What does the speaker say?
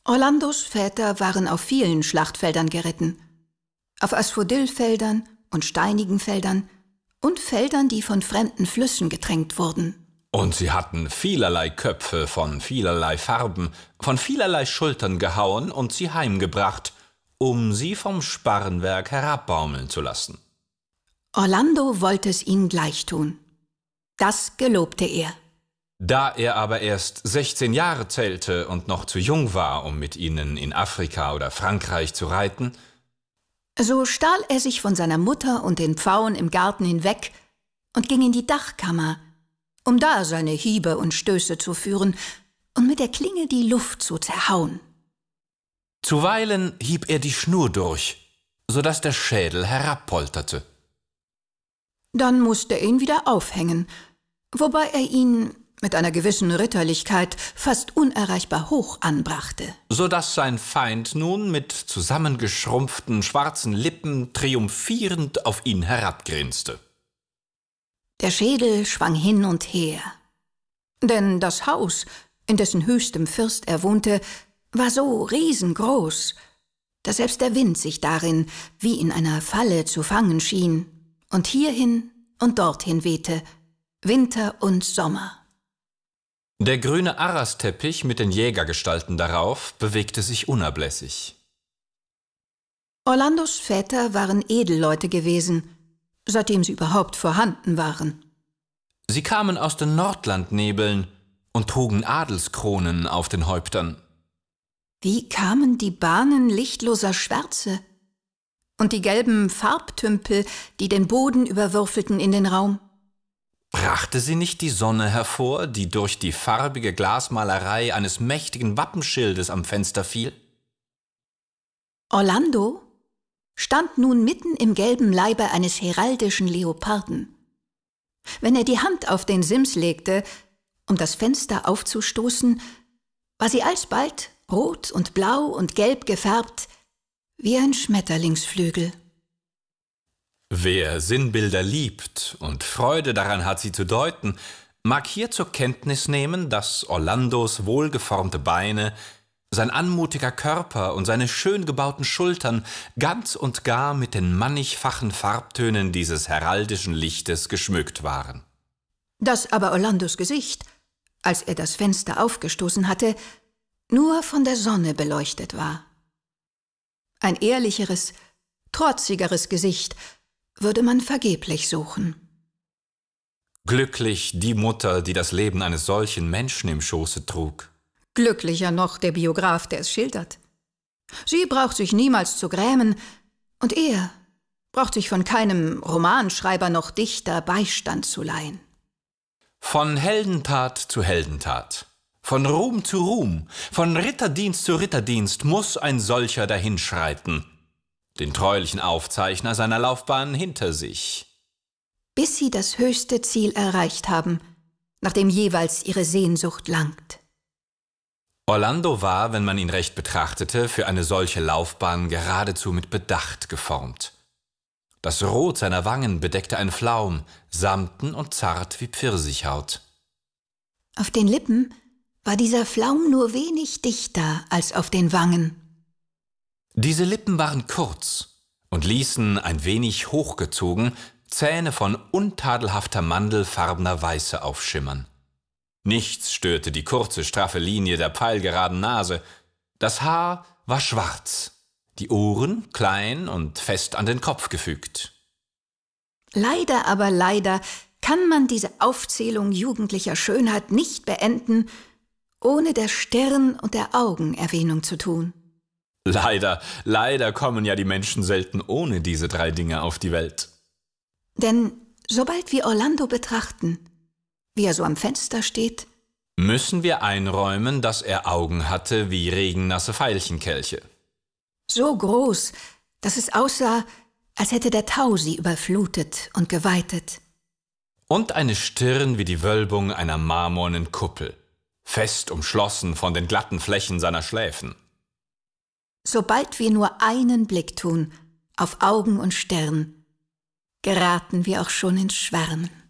Orlandos Väter waren auf vielen Schlachtfeldern geritten. Auf Asphodylfeldern und steinigen Feldern und Feldern, die von fremden Flüssen getränkt wurden. Und sie hatten vielerlei Köpfe von vielerlei Farben, von vielerlei Schultern gehauen und sie heimgebracht, um sie vom Sparrenwerk herabbaumeln zu lassen. Orlando wollte es ihnen gleich tun. Das gelobte er. Da er aber erst 16 Jahre zählte und noch zu jung war, um mit ihnen in Afrika oder Frankreich zu reiten, so stahl er sich von seiner Mutter und den Pfauen im Garten hinweg und ging in die Dachkammer, um da seine Hiebe und Stöße zu führen und mit der Klinge die Luft zu zerhauen. Zuweilen hieb er die Schnur durch, so daß der Schädel herabpolterte. Dann musste er ihn wieder aufhängen, wobei er ihn mit einer gewissen Ritterlichkeit fast unerreichbar hoch anbrachte. So daß sein Feind nun mit zusammengeschrumpften schwarzen Lippen triumphierend auf ihn herabgrinste. Der Schädel schwang hin und her. Denn das Haus, in dessen höchstem First er wohnte, war so riesengroß, dass selbst der Wind sich darin wie in einer Falle zu fangen schien und hierhin und dorthin wehte, Winter und Sommer. Der grüne Arrasteppich mit den Jägergestalten darauf bewegte sich unablässig. Orlandos Väter waren Edelleute gewesen, seitdem sie überhaupt vorhanden waren. Sie kamen aus den Nordlandnebeln und trugen Adelskronen auf den Häuptern. Wie kamen die Bahnen lichtloser Schwärze und die gelben Farbtümpel, die den Boden überwürfelten, in den Raum? Brachte sie nicht die Sonne hervor, die durch die farbige Glasmalerei eines mächtigen Wappenschildes am Fenster fiel? Orlando stand nun mitten im gelben Leibe eines heraldischen Leoparden. Wenn er die Hand auf den Sims legte, um das Fenster aufzustoßen, war sie alsbald rot und blau und gelb gefärbt, wie ein Schmetterlingsflügel. Wer Sinnbilder liebt und Freude daran hat, sie zu deuten, mag hier zur Kenntnis nehmen, dass Orlandos wohlgeformte Beine, sein anmutiger Körper und seine schön gebauten Schultern ganz und gar mit den mannigfachen Farbtönen dieses heraldischen Lichtes geschmückt waren. Dass aber Orlandos Gesicht, als er das Fenster aufgestoßen hatte, nur von der Sonne beleuchtet war. Ein ehrlicheres, trotzigeres Gesicht würde man vergeblich suchen. Glücklich die Mutter, die das Leben eines solchen Menschen im Schoße trug. Glücklicher noch der Biograf, der es schildert. Sie braucht sich niemals zu grämen, und er braucht sich von keinem Romanschreiber noch Dichter Beistand zu leihen. Von Heldentat zu Heldentat, von Ruhm zu Ruhm, von Ritterdienst zu Ritterdienst muß ein solcher dahinschreiten, den treulichen Aufzeichner seiner Laufbahn hinter sich. Bis sie das höchste Ziel erreicht haben, nach dem jeweils ihre Sehnsucht langt. Orlando war, wenn man ihn recht betrachtete, für eine solche Laufbahn geradezu mit Bedacht geformt. Das Rot seiner Wangen bedeckte ein Flaum, samten und zart wie Pfirsichhaut. Auf den Lippen war dieser Flaum nur wenig dichter als auf den Wangen. Diese Lippen waren kurz und ließen, ein wenig hochgezogen, Zähne von untadelhafter mandelfarbener Weiße aufschimmern. Nichts störte die kurze, straffe Linie der pfeilgeraden Nase. Das Haar war schwarz, die Ohren klein und fest an den Kopf gefügt. Leider, aber leider kann man diese Aufzählung jugendlicher Schönheit nicht beenden, ohne der Stirn und der Augen Erwähnung zu tun. Leider kommen ja die Menschen selten ohne diese 3 Dinge auf die Welt. Denn sobald wir Orlando betrachten, wie er so am Fenster steht, müssen wir einräumen, dass er Augen hatte wie regennasse Veilchenkelche. So groß, dass es aussah, als hätte der Tau sie überflutet und geweitet. Und eine Stirn wie die Wölbung einer marmornen Kuppel, fest umschlossen von den glatten Flächen seiner Schläfen. Sobald wir nur einen Blick tun auf Augen und Stirn, geraten wir auch schon ins Schwärmen.